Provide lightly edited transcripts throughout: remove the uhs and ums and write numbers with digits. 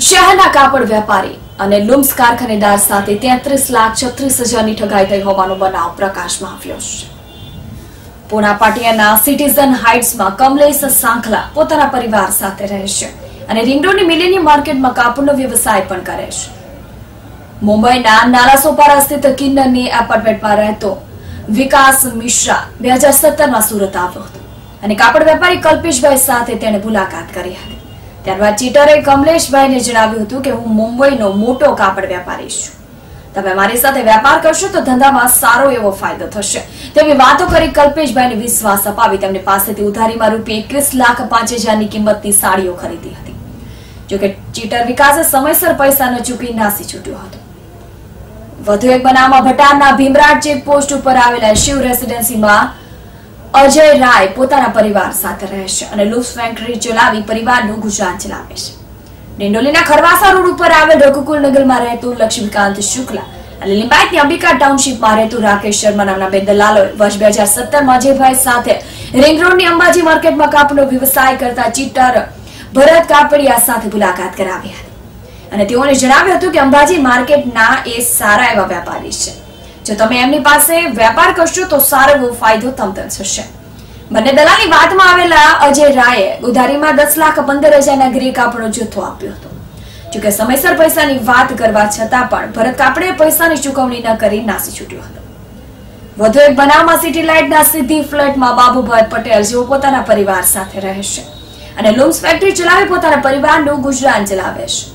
શહેરના કાપડ વેપારી અને લુમ્સ કારખાનેદાર સાથે 33,36,000ની ઠગાઈ થઈ હોવાનો બનાવ પ્રકાશમાં આવ્યો છે. પૂના પાટિયાના સિટીઝન હાઇટ્સમાં કમલેશ સાંખલા પોતાના પરિવાર સાથે રહે છે અને રિંગ રોડની મિલેનિયમ માર્કેટમાં કાપડનો વ્યવસાય પણ કરે છે. મુંબઈના નાલાસોપારા સ્થિત કિન્નરની એપાર્ટમેન્ટમાં રહેતો વિકાસ મિશ્રા 2017માં સુરત આવ્યો હતો અને કાપડ વેપારી કલ્પેશભાઈ સાથે તેણે મુલાકાત કરી હતી. ત્યારબાદ ચીટરે કમલેશભાઈને જણાવ્યું હતું કે હું મુંબઈનો મોટો કાપડ વેપારી છું, તમે મારી સાથે વેપાર કરશો તો ધંધામાં સારો એવો ફાયદો થશે તેવી વાતો કરી કલ્પેશભાઈને વિશ્વાસ અપાવી તેમની પાસેથી ઉધારીમાં ₹21,05,000ની કિંમતની સાડીઓ ખરીદી હતી. જોકે ચીટર વિકાસે સમયસર પૈસા ન ચૂકવી નાસી છૂટ્યો હતો. વધુ એક બનાવમાં ભટારના ભીમરાજ ચેકપોસ્ટ ઉપર આવેલા શિવ રેસિડેન્સીમાં અજય રાય પોતાના પરિવાર સાથે રહે છે અને લુમ્સ ફેક્ટરી ચલાવી પરિવારનું ગુજરાન ચલાવે છે. ડિંડોલીના ખરવાસા રોડ ઉપર આવેલ રઘુકુલ નગરમાં રહેતું લક્ષ્મીકાંત શુક્લા અને લિંબાયતની અંબિકા ટાઉનશીપમાં રહેતું રાકેશ શર્મા નામના બે દલાલોએ વર્ષ 2017માં અજયભાઈ સાથે રિંગ રોડની અંબાજી માર્કેટમાં કાપડનો વ્યવસાય કરતા ચીટર ભરત કાપડિયા સાથે મુલાકાત કરાવી હતી અને તેઓને જણાવ્યું હતું કે અંબાજી માર્કેટના એ સારા એવા વેપારી છે, જો તમે એમની પાસે વેપાર કરશો તો સારો એવો ફાયદો તમને થશે. બંને દલાલની વાતમાં આવેલા અજય રાયે ઉધારીમાં 10,15,000ના ગ્રે કાપડનો જથ્થો આપ્યો હતો. જોકે સમયસર પૈસાની વાત કરવા છતાં પણ ભરત કાપડે પૈસાની ચૂકવણી ન કરી નાસી છૂટ્યો હતો. વધુ એક બનાવમાં સિટી લાઇટના સિદ્ધિ ફ્લેટમાં બાબુભાઈ પટેલ જેઓ પોતાના પરિવાર સાથે રહે છે અને લુમ્સ ફેક્ટરી ચલાવી પોતાના પરિવારનું ગુજરાન ચલાવે છે.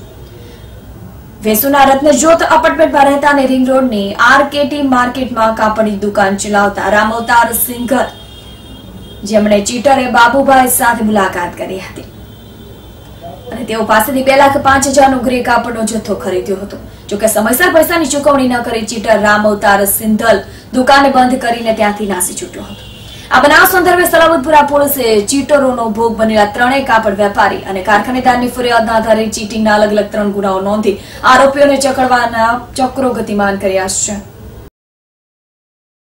વેસુના રત્નજ્યોત અપાર્ટમેન્ટમાં રહેતા અને રિંગ રોડની આરકેટી માર્કેટમાં કાપડની દુકાન ચલાવતા રામઅવતાર સિંઘર જેમણે ચીટરે બાબુભાઈ સાથે મુલાકાત કરી હતી અને તેઓ પાસેથી 2,05,000નો ગ્રે કાપડનો જથ્થો ખરીદ્યો હતો. જોકે સમયસર પૈસાની ચૂકવણી ન કરી ચીટર રામઅવતાર સિંધલ દુકાને બંધ કરીને ત્યાંથી નાસી છૂટ્યો હતો. આ બનાવ સંદર્ભે સલાબતપુરા પોલીસે ચીટરોનો ભોગ બનેલા ત્રણેય કાપડ વેપારી અને કારખાનેદારની ફરિયાદના આધારે ચીટિંગના અલગ અલગ 3 ગુનાઓ નોંધી આરોપીઓને પકડવાના ચક્રો ગતિમાન કર્યા છે.